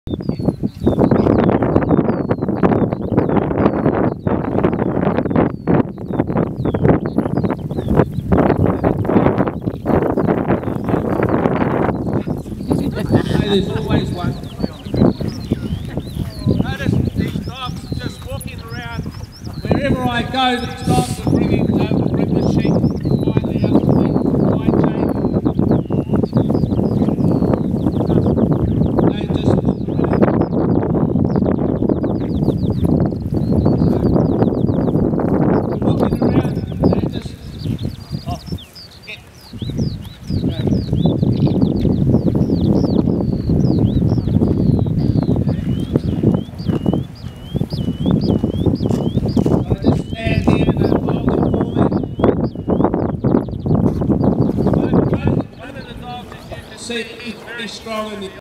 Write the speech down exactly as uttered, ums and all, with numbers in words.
There's always one. Notice these dogs are just walking around. Wherever I go, these dogs are bringing, uh, will bring the sheep quietly up to me, quiet chain. They just walk around. Walking around, they just, oh, get. Okay. See, he's strong in the